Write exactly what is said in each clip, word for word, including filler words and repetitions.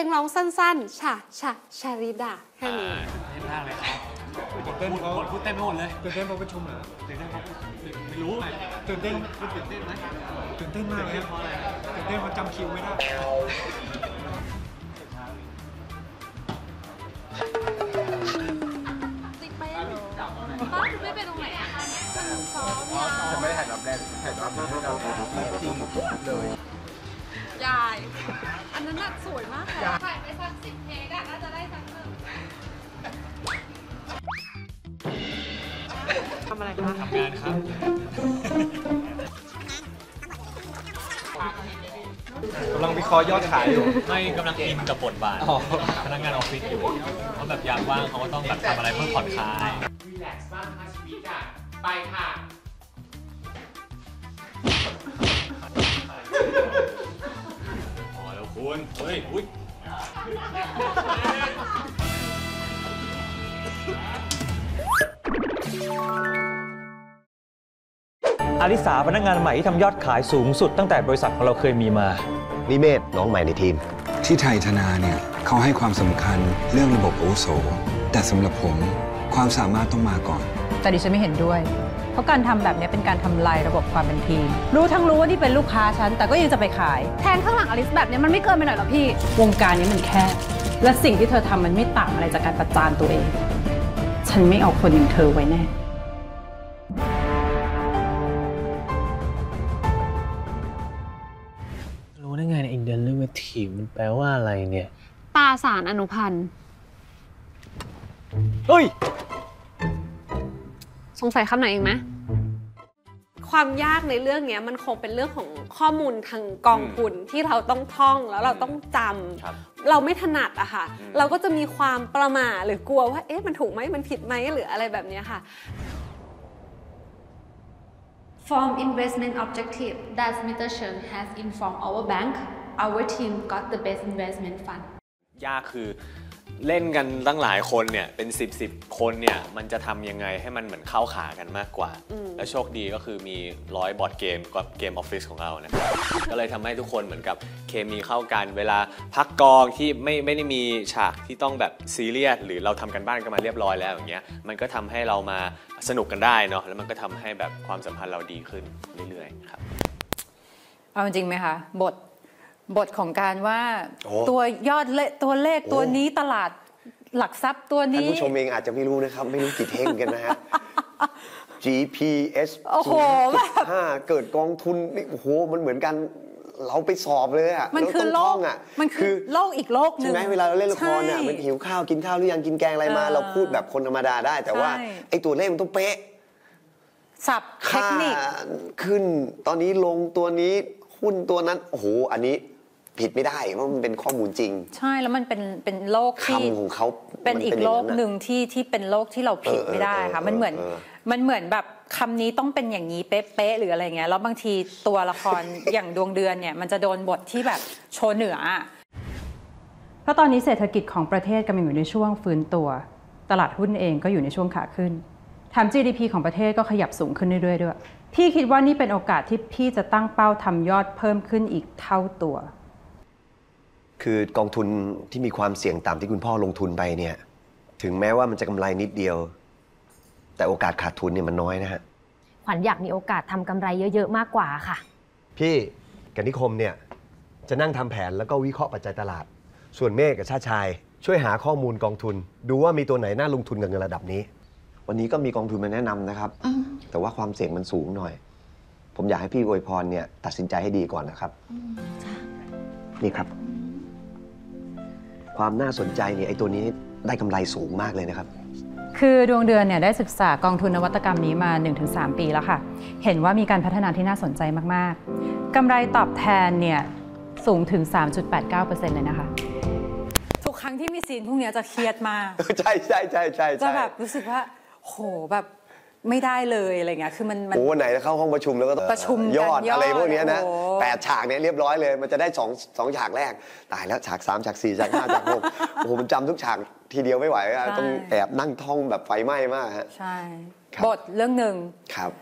งร้องสั้นๆชาชาชาริดาแค่นี้เต้นมากเลยครับเต้นเขาพูดเต้นไม่หมดเลยตื่นเต้นเพราะประชุมเหรอตื่นเต้นเพราะไม่รู้ตื่นเต้นตื่นเต้นไหมตื่นเต้นมากเลยตื่นเต้นเพราะจำคิวไม่ได้ติดไปแล้วบ้านคุณไม่ไปตรงไหนอะคะซ้อมยาวไม่ได้ถ่ายรอบแรกถ่ายรอบนี้ให้เราจริงเลยยายอันนั้นน่ะสวยมากค่ะถ่ายไปสักสิบเทคอะน่าจะได้สักหนึ่งทำอะไรคะทำงานครับกำลังวิเคราะห์ยอดขายอยู่ไม่กำลังอินกับบทบาทพนักงานออฟฟิศอยู่เพราะแบบยามว่างเขาก็ต้องแบบทำอะไรเพื่อผ่อนคลายรีแลกซ์บ้างค่ะชีวิตอ่ะไปค่ะพอแล้วคุณเฮ้ยอุ้ยอาริสาพนักงานใหม่ที่ทำยอดขายสูงสุดตั้งแต่บริษัทของเราเคยมีมานิเมศน้องใหม่ในทีมที่ไทยธนาเนี่ยเขาให้ความสำคัญเรื่องระบบอาวุโสแต่สำหรับผมความสามารถต้องมาก่อนแต่ดิฉันไม่เห็นด้วยเพราะการทำแบบนี้เป็นการทำลายระบบความเป็นทีมรู้ทั้งรู้ว่านี่เป็นลูกค้าฉันแต่ก็ยังจะไปขายแทงข้างหลังอลิสแบบนี้มันไม่เกินไปหน่อยหรอพี่วงการนี้มันแคบและสิ่งที่เธอทำมันไม่ต่างอะไรจากการประจานตัวเองฉันไม่เอาคนอย่างเธอไว้แน่รู้ได้ไงเนี่ย Derivative มันแปลว่าอะไรเนี่ยตราสารอนุพันธ์เฮ้ยสงสัยคำไหนอีกไหมความยากในเรื่องนี้มันคงเป็นเรื่องของข้อมูลทางกองทุนที่เราต้องท่องแล้วเราต้องจำเราไม่ถนัดอะค่ะเราก็จะมีความประหม่าหรือกลัวว่าเอ๊ะมันถูกไหมมันผิดไหมหรืออะไรแบบนี้ค่ะ From investment objective that Mister Chen has informed our bank, our team got the best investment fund. ยากคือเล่นกันตั้งหลายคนเนี่ยเป็นสิบสิบคนเนี่ยมันจะทำยังไงให้มันเหมือนเข้าขากันมากกว่าและโชคดีก็คือมีร้อยบอร์ดเกมกับเกมออฟฟิศของเรานะครับก็เลยทำให้ทุกคนเหมือนกับเคมีเข้ากันเวลาพักกองที่ไม่ไม่ได้มีฉากที่ต้องแบบซีเรียสหรือเราทำกันบ้านกันมาเรียบร้อยแล้วอย่างเงี้ยมันก็ทำให้เรามาสนุกกันได้เนาะแล้วมันก็ทำให้แบบความสัมพันธ์เราดีขึ้นเรื่อยๆครับเอาจริงไหมคะบทบทของการว่าตัวยอดเลตัวเลขตัวนี้ตลาดหลักทรัพย์ตัวนี้ท่านผู้ชมเองอาจจะไม่รู้นะครับไม่รู้กี่เท่งกันนะฮะ จี พี เอสโอ้โหแบบห้าเกิดกองทุนนี่โอ้โหมันเหมือนกันเราไปสอบเลยอ่ะมันคือโลกอ่ะมันคือโลกอีกโลกหนึ่งใช่ไหมเวลาเราเล่นละครเนี่ยมันหิวข้าวกินข้าวหรือยังกินแกงอะไรมาเราพูดแบบคนธรรมดาได้แต่ว่าไอ้ตัวเลขมันต้องเป๊ะสับเทคนิคขึ้นตอนนี้ลงตัวนี้หุ้นตัวนั้นโอ้โหอันนี้ผิดไม่ได้เพราะมันเป็นข้อมูลจริงใช่แล้วมันเป็นเป็นโลกที่คำของเขาเป็นอีกโลกหนึ่งที่ที่เป็นโลกที่เราผิดไม่ได้ค่ะมันเหมือนมันเหมือนแบบคำนี้ต้องเป็นอย่างนี้เป๊ะๆหรืออะไรเงี้ยแล้วบางทีตัวละคร อย่างดวงเดือนเนี่ยมันจะโดนบทที่แบบโชว์เหนือเพราะตอนนี้เศรษฐกิจของประเทศกำลังอยู่ในช่วงฟื้นตัวตลาดหุ้นเองก็อยู่ในช่วงขาขึ้นแถม จี ดี พี ของประเทศก็ขยับสูงขึ้นเรื่อยๆด้วยพี่คิดว่านี่เป็นโอกาสที่พี่จะตั้งเป้าทำยอดเพิ่มขึ้นอีกเท่าตัวคือกองทุนที่มีความเสี่ยงต่ำที่คุณพ่อลงทุนไปเนี่ยถึงแม้ว่ามันจะกำไรนิดเดียวแต่โอกาสขาดทุนเนี่ยมันน้อยนะฮะขวัญอยากมีโอกาสทำกำไรเยอะๆมากกว่าค่ะพี่กับนิคมเนี่ยจะนั่งทำแผนแล้วก็วิเคราะห์ปัจจัยตลาดส่วนเมฆกับชาติชายช่วยหาข้อมูลกองทุนดูว่ามีตัวไหนน่าลงทุนกับเงินระดับนี้วันนี้ก็มีกองทุนมาแนะนำนะครับแต่ว่าความเสี่ยงมันสูงหน่อยผมอยากให้พี่อวยพรเนี่ยตัดสินใจให้ดีก่อนนะครับนี่ครับความน่าสนใจเนี่ยไอ้ตัวนี้ได้กำไรสูงมากเลยนะครับคือดวงเดือนเนี่ยได้ศึกษากองทุนนวัตกรรมนี้มา หนึ่งถึงสาม ปีแล้วค่ะเห็นว่ามีการพัฒนาที่น่าสนใจมากๆกำไรตอบแทนเนี่ยสูงถึง สามจุดแปดเก้าเปอร์เซ็นต์ เลยนะคะทุกครั้งที่มีซีนพวกนี้จะเครียดมากใช่ใช่ใช่ใช่จะแบบรู้สึกว่าโหแบบไม่ได้เลยอะไรเงี้ยคือมันโอ้ไหนเข้าห้องประชุมแล้วก็ประชุมยอดอะไรพวกนี้นะแปดฉากเนี่ยเรียบร้อยเลยมันจะได้สองสองฉากแรกตายแล้วฉากสามฉากสี่ฉากห้าฉากหกโอ้โหมันจำทุกฉากทีเดียวไม่ไหวต้องแอบนั่งท่องแบบไฟไหม้มากฮะใช่บทเรื่องหนึ่งครับ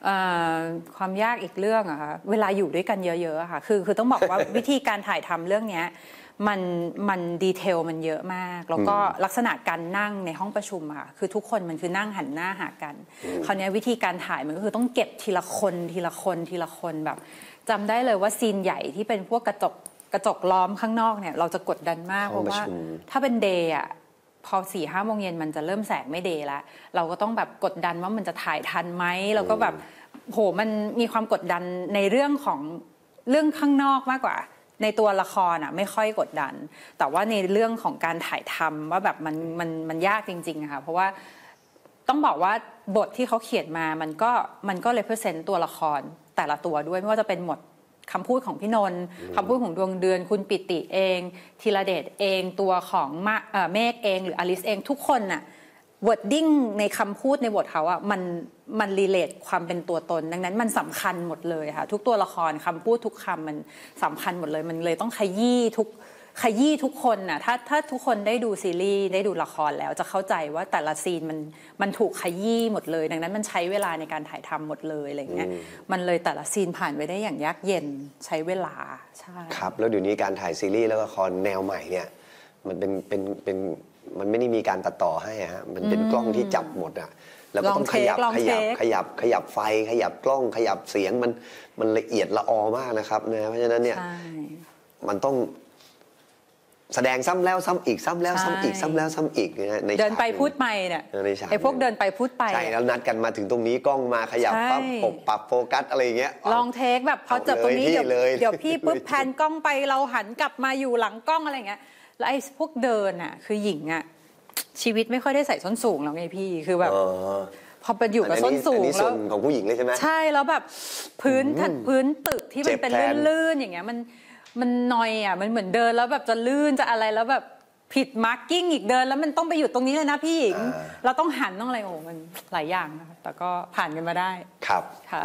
ความยากอีกเรื่องอะค่ะเวลาอยู่ด้วยกันเยอะๆอะค่ะคือคือต้องบอกว่า วิธีการถ่ายทำเรื่องนี้มันมันดีเทลมันเยอะมากแล้วก็ลักษณะการนั่งในห้องประชุมอะค่ะคือทุกคนมันคือนั่งหันหน้าหากันคราวนี้วิธีการถ่ายมันก็คือต้องเก็บทีละคนทีละคนทีละคนแบบจำได้เลยว่าซีนใหญ่ที่เป็นพวกกระจกกระจกล้อมข้างนอกเนี่ยเราจะกดดันมากเพราะว่าถ้าเป็นเดย์อะพอสี่ห้าโมงเย็นมันจะเริ่มแสงไม่เดย์แล้วเราก็ต้องแบบกดดันว่ามันจะถ่ายทันไหมแล้วก็แบบโหมันมีความกดดันในเรื่องของเรื่องข้างนอกมากกว่าในตัวละครอ่ะไม่ค่อยกดดันแต่ว่าในเรื่องของการถ่ายทำว่าแบบมันมันมันยากจริงๆค่ะเพราะว่าต้องบอกว่าบทที่เขาเขียนมามันก็มันก็ represent ตัวละครแต่ละตัวด้วยไม่ว่าจะเป็นหมดคำพูดของพี่นนท์คำพูดของดวงเดือนคุณปิติเองธีรเดชเองตัวของเมฆเองหรืออลิซเองทุกคนน่ะwording ในคำพูดในบทเขาอ่ะมันมันรีเลทความเป็นตัวตนดังนั้นมันสำคัญหมดเลยค่ะทุกตัวละครคำพูดทุกคำมันสำคัญหมดเลยมันเลยต้องขยี้ทุกขยี้ทุกคนน่ะถ้าถ้าทุกคนได้ดูซีรีส์ได้ดูละครแล้วจะเข้าใจว่าแต่ละซีนมันมันถูกขยี้หมดเลยดังนั้นมันใช้เวลาในการถ่ายทำหมดเลยอะไรเงี้ยมันเลยแต่ละซีนผ่านไปได้อย่างยากเย็นใช้เวลาใช่ครับแล้วเดี๋ยวนี้การถ่ายซีรีส์แล้วละครแนวใหม่เนี่ยมันเป็นเป็นเป็นมันไม่ได้มีการตัดต่อให้ฮะมันเป็นกล้องที่จับหมดอ่ะแล้วก็ต้องขยับขยับขยับขยับไฟขยับกล้องขยับเสียงมันมันละเอียดละออมากนะครับนะเพราะฉะนั้นเนี่ยมันต้องแสดงซ้ำแล้วซ้ำอีกซ้ำแล้วซ้ำอีกซ้ำแล้วซ้ำอีกนะในเดินไปพูดไปเนี่ยไอ้พวกเดินไปพูดไปใช่แล้วนัดกันมาถึงตรงนี้กล้องมาขยับปั๊บปรับปรับโฟกัสอะไรเงี้ยลองเทคแบบพอเจอตรงนี้เดี๋ยวเดี๋ยวพี่ปุ๊บแพนกล้องไปเราหันกลับมาอยู่หลังกล้องอะไรเงี้ยแล้วไอ้พวกเดินอ่ะคือหญิงอ่ะชีวิตไม่ค่อยได้ใส่ส้นสูงแล้วไงพี่คือแบบพอไปอยู่กับส้นสูงแล้วของผู้หญิงเลยใช่ไหมใช่แล้วแบบพื้นพื้นตึกที่มันเป็นลื่นๆอย่างเงี้ยมันมันนอยอ่ะมันเหมือนเดินแล้วแบบจะลื่นจะอะไรแล้วแบบผิดมาร์กกิ้งอีกเดินแล้วมันต้องไปอยู่ตรงนี้เลยนะพี่หญิงเราต้องหันต้องอะไรโอ้มันหลายอย่างนะคะแต่ก็ผ่านกันมาได้ครับค่ะ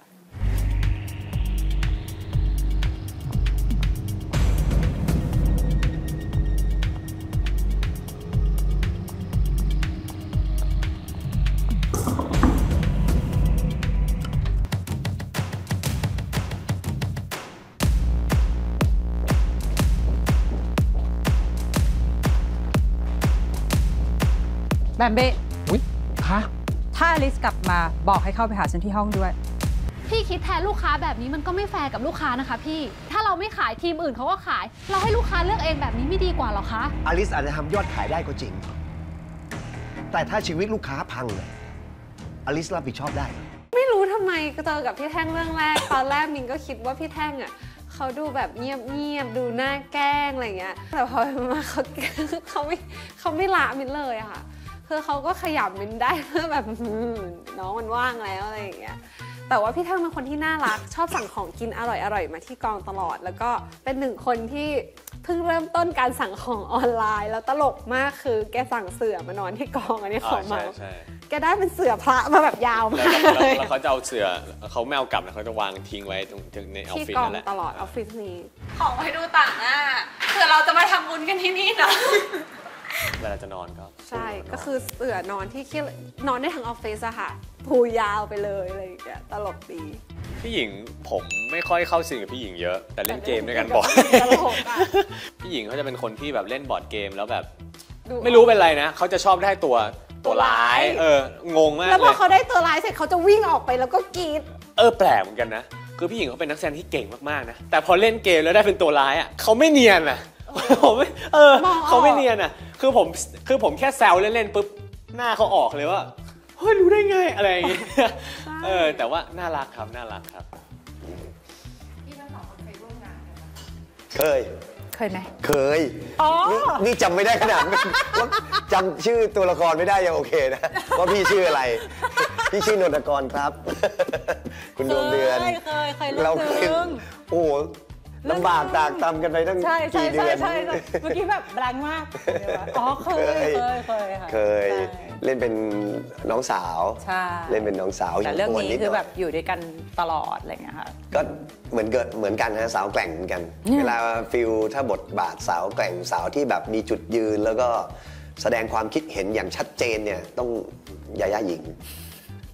แบมเบ้อุ๊ยคะถ้าอลิซกลับมาบอกให้เข้าไปหาฉันที่ห้องด้วยพี่คิดแทนลูกค้าแบบนี้มันก็ไม่แฟร์กับลูกค้านะคะพี่ถ้าเราไม่ขายทีมอื่นเขาก็ขายเราให้ลูกค้าเลือกเองแบบนี้ไม่ดีกว่าหรอคะอลิซอาจจะทำยอดขายได้ก็จริงแต่ถ้าชีวิตลูกค้าพังอลิซรับผิดชอบได้ไม่รู้ทำไมก็เจอกับพี่แท่งเรื่องแรกตอนแรกมินก็คิดว่าพี่แท่งอ่ะเขาดูแบบเงียบๆดูน่าแกล้งอะไรเงี้ยแต่พอมาเขาเขาไม่เขาไม่ละมินเลยอะค่ะคือเขาก็ขยับมินได้เพื่อแบบน้องมันว่างแล้วอะไรอย่างเงี้ยแต่ว่าพี่แท่งเป็นคนที่น่ารักชอบสั่งของกินอร่อยๆมาที่กองตลอดแล้วก็เป็นหนึ่งคนที่เพิ่งเริ่มต้นการสั่งของออนไลน์แล้วตลกมากคือแกสั่งเสื่อมานอนที่กองอันนี้ของมาแกได้เป็นเสื่อพระมาแบบยาวมากเลยแล้วเขาจะเอาเสื่อเขาไม่เอากลับนะเขาจะวางทิ้งไว้ตรงในออฟฟิศนั่นแหละที่กองตลอดออฟฟิศนี้ของไปดูต่างอ่ะเผื่อเราจะมาทำบุญกันที่นี่นะเวลาจะนอนก็ใช่ก็คือเสื่อนอนที่นอนได้ทั้งออฟฟิศอะค่ะพูยาวไปเลยอะไรอย่างเงี้ยตลกดีพี่หญิงผมไม่ค่อยเข้าซีนกับพี่หญิงเยอะแต่เล่นเกมด้วยกันบ่อยพี่หญิงเขาจะเป็นคนที่แบบเล่นบอร์ดเกมแล้วแบบไม่รู้เป็นไรนะเขาจะชอบได้ตัวตัวร้ายเอองงมากเลยแล้วพอเขาได้ตัวร้ายเสร็จเขาจะวิ่งออกไปแล้วก็กรี๊ดเออแปลกเหมือนกันนะคือพี่หญิงเขาเป็นนักแสดงที่เก่งมากๆนะแต่พอเล่นเกมแล้วได้เป็นตัวร้ายอ่ะเขาไม่เนียนอ่ะผมไม่เออเขาไม่เนียนอ่ะคือผมคือผมแค่แซวเล่นๆปุ๊บหน้าเขาออกเลยว่าเฮ้ยรู้ได้ไงอะไรอย่างเงี้ยเออแต่ว่าน่ารักครับน่ารักครับพี่ทั้งสองคนเคยร่วมงานกันไหมเคยเคยไหมเคยนี่จำไม่ได้ขนาดจำชื่อตัวละครไม่ได้ยังโอเคนะว่าพี่ชื่ออะไรพี่ชื่อนนทกรครับคุณดวงเดือนเคยเคยเราเคยโอ้ลำบากตากตำกันไปตั้งกี่เดือนใช่เมื่อกี้แบบแรงมากอ๋อเคยเคยเคยค่ะเคยเล่นเป็นน้องสาวเล่นเป็นน้องสาวแต่เรื่องนี้คือแบบอยู่ด้วยกันตลอดอะไรเงี้ยค่ะก็เหมือนเกิดเหมือนกันฮะสาวแกร่งเหมือนกันเวลาฟิลถ้าบทบาทสาวแกร่งสาวที่แบบมีจุดยืนแล้วก็แสดงความคิดเห็นอย่างชัดเจนเนี่ยต้องยาย่าหญิง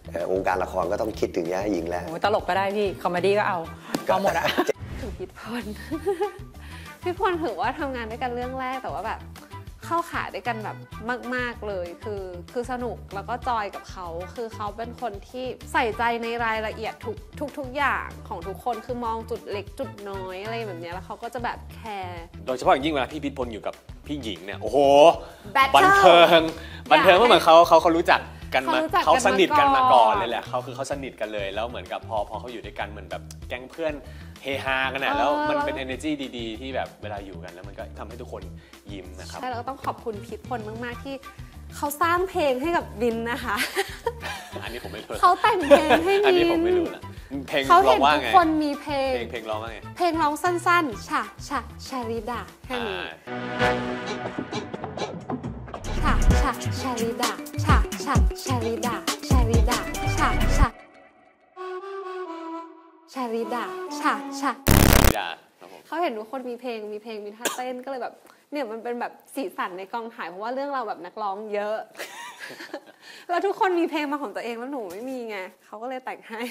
วงการละครก็ต้องคิดถึงย่าหญิงแล้วตลกก็ได้พี่คอมเมดี้ก็เอาเอาหมดอะถึงพี่พลพี่พลถือว่าทำงานด้วยกันเรื่องแรกแต่ว่าแบบเข้าขาด้วยกันแบบมากๆเลยคือคือสนุกแล้วก็จอยกับเขาคือเขาเป็นคนที่ใส่ใจในรายละเอียดทุกทุกทุกอย่างของทุกคนคือมองจุดเล็กจุดน้อยอะไรแบบนี้แล้วเขาก็จะแบบแคร์โดยเฉพาะอย่างยิ่งเวลาพี่พิษพลอยู่กับพี่หญิงเนี่ยโอ้โห Battle บันเทิงบันเทิงเมื่อเหมือนเขาเขาเขารู้จักกันมาเขารู้จักกันเขาสนิทกันมาก่อนมาก่อนเลยแหละเขาคือเขาสนิทกันเลยแล้วเหมือนกับพอพอเขาอยู่ด้วยกันเหมือนแบบแก๊งเพื่อนเฮฮากันนะแล้วมันเป็น energy ดีๆที่แบบเวลาอยู่กันแล้วมันก็ทำให้ทุกคนยิ้มนะครับใช่แล้วก็ต้องขอบคุณพิษพลมากๆที่เขาสร้างเพลงให้กับวินนะคะอันนี้ผมไม่รู้เขาแต่งเพลงให้วินอันนี้ผมไม่รู้นะเพลงเขาเห็นร้องว่าทุกไงคนมีเพลงเพลงร้องว่าไงเพลงร้องสั้นๆชะชะชาริดาแค่นี้ชะชะชาริดาชะชะชาริดาชาริดาชะชะชาริดาชะชะเขาเห็นทุกคนมีเพลงมีเพลงมีท่าเต้นก็เลยแบบเนี่ยมันเป็นแบบสีสันในกองถ่ายเพราะว่าเรื่องเราแบบนักร้องเยอะ แล้วทุกคนมีเพลงมาของตัวเองแล้วหนูไม่มีไงเขาก็เลยแต่งให้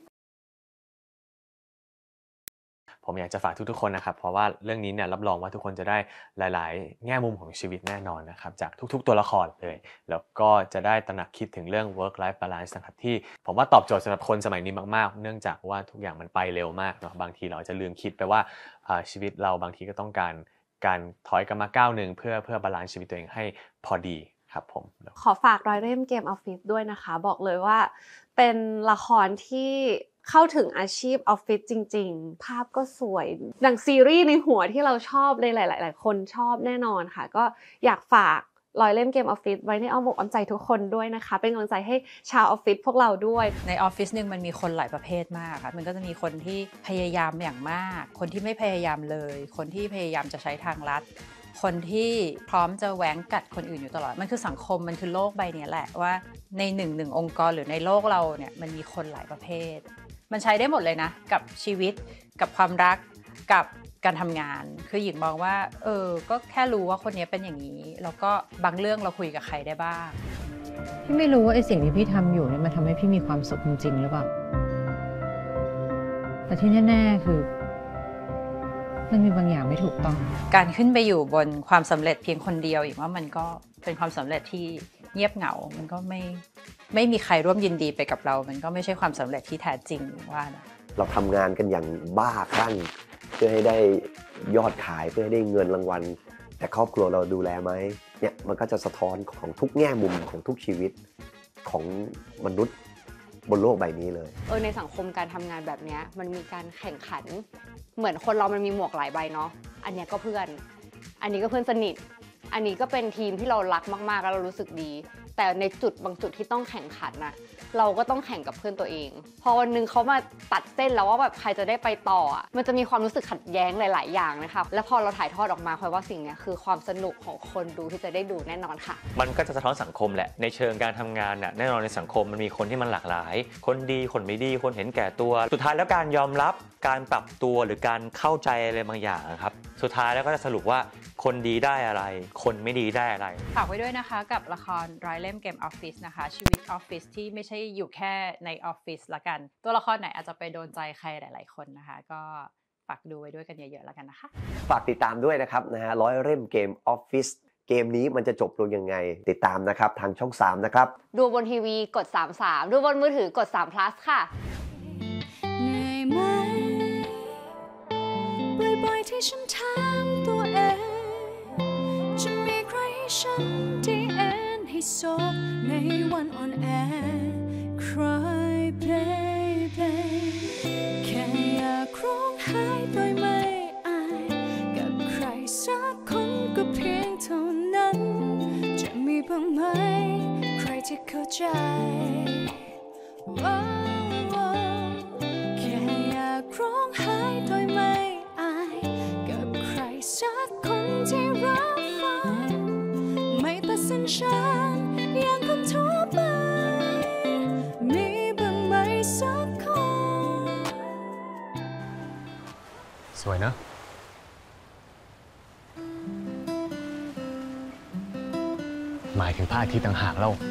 ผมอยากจะฝากทุกๆคนนะครับเพราะว่าเรื่องนี้เนี่ยรับรองว่าทุกคนจะได้หลายๆแง่มุมของชีวิตแน่นอนนะครับจากทุกๆตัวละครเลยแล้วก็จะได้ตระหนักคิดถึงเรื่อง work life balance นะครับที่ผมว่าตอบโจทย์สำหรับคนสมัยนี้มากๆเนื่องจากว่าทุกอย่างมันไปเร็วมากเนาะบางทีเราจะลืมคิดไปว่าชีวิตเราบางทีก็ต้องการการถอยกลับมาก้าวหนึ่งเพื่อเพื่อบาลานซ์ชีวิตตัวเองให้พอดีครับผมขอฝากร้อยเล่มเกมออฟฟิศด้วยนะคะบอกเลยว่าเป็นละครที่เข้าถึงอาชีพออฟฟิศจริงๆภาพก็สวยดังซีรีส์ในหัวที่เราชอบเลยหลายๆคนชอบแน่นอนค่ะก็อยากฝากร้อยเล่มเกมออฟฟิศไว้ในอ้อมอกอ้อมใจทุกคนด้วยนะคะเป็นกำลังใจให้ชาวออฟฟิศพวกเราด้วยในออฟฟิศนึงมันมีคนหลายประเภทมากค่ะมันก็จะมีคนที่พยายามอย่างมากคนที่ไม่พยายามเลยคนที่พยายามจะใช้ทางลัดคนที่พร้อมจะแหวงกัดคนอื่นอยู่ตลอดมันคือสังคมมันคือโลกใบนี้แหละว่าในหนึ่งหนึ่งองค์กรหรือในโลกเราเนี่ยมันมีคนหลายประเภทมันใช้ได้หมดเลยนะกับชีวิตกับความรักกับการทำงานคือหญิงมองว่าเออก็แค่รู้ว่าคนนี้เป็นอย่างนี้แล้วก็บางเรื่องเราคุยกับใครได้บ้างพี่ไม่รู้ว่าไอ้สิ่งที่พี่ทำอยู่เนี่ยมันทำให้พี่มีความสุขจริงๆหรือเปล่าแต่ที่แน่ๆคือมันมีบางอย่างไม่ถูกต้องการขึ้นไปอยู่บนความสำเร็จเพียงคนเดียวอีกว่ามันก็เป็นความสำเร็จที่เงียบเหงามันก็ไม่ไม่มีใครร่วมยินดีไปกับเรามันก็ไม่ใช่ความสำเร็จที่แท้จริงว่านะเราทำงานกันอย่างบ้าคลั่งเพื่อให้ได้ยอดขายเพื่อให้ได้เงินรางวัลแต่ครอบครัวเราดูแลไหมเนี่ยมันก็จะสะท้อนของทุกแง่มุมของทุกชีวิตของมนุษย์บนโลกใบนี้เลยเออในสังคมการทำงานแบบนี้มันมีการแข่งขันเหมือนคนเรามันมีหมวกหลายใบเนาะอันนี้ก็เพื่อนอันนี้ก็เพื่อนสนิทอันนี้ก็เป็นทีมที่เรารักมากๆแล้วเรารู้สึกดีแต่ในจุดบางจุดที่ต้องแข่งขันนะเราก็ต้องแข่งกับเพื่อนตัวเองพอวันนึงเขามาตัดเส้นแล้วว่าแบบใครจะได้ไปต่อมันจะมีความรู้สึกขัดแย้งหลายๆอย่างนะคะแล้วพอเราถ่ายทอดออกมาคอยว่าสิ่งนี้คือความสนุกของคนดูที่จะได้ดูแน่นอนค่ะมันก็จะสะท้อนสังคมแหละในเชิงการทำงานน่ะแน่นอนในสังคมมันมีคนที่มันหลากหลายคนดีคนไม่ดีคนเห็นแก่ตัวสุดท้ายแล้วการยอมรับการปรับตัวหรือการเข้าใจอะไรบางอย่างครับสุดท้ายแล้วก็จะสรุปว่าคนดีได้อะไรคนไม่ดีได้อะไรฝากไว้ด้วยนะคะกับละครร้อยเล่มเกมออฟฟิศนะคะชีวิตออฟฟิศที่ไม่ใช่อยู่แค่ในออฟฟิศละกันตัวละครไหนอาจจะไปโดนใจใครหลายๆคนนะคะก็ฝากดูไว้ด้วยกันเยอะๆแล้วกันนะคะฝากติดตามด้วยนะครับนะฮะร้อยเล่มเกมออฟฟิศเกมนี้มันจะจบลงยังไงติดตามนะครับทางช่องสามนะครับดูบนทีวีกดสามสิบสามดูบนมือถือกดสาม plus ค่ะเหนื่อยไหมบ่อยๆที่ฉันถามตัวเองจะมีใครให้ฉันที่เอ็นให้โศกในวันอ่อนแอ Cry baby แค่อยากร้องไห้โดยไม่อายกับใครสักคนก็เพียงเท่านั้นจะมีบ้างไหมใครที่เข้าใจ oh, oh แค่อยากร้องไห้โดยไม่อายกับใครสักคนที่รับฟังไม่ตัดสินฉันอย่างคนทั่วไปมีบ้างไหมสักคนสวยนะหมายถึงพระอาทิตย์ต่างหากแล้ว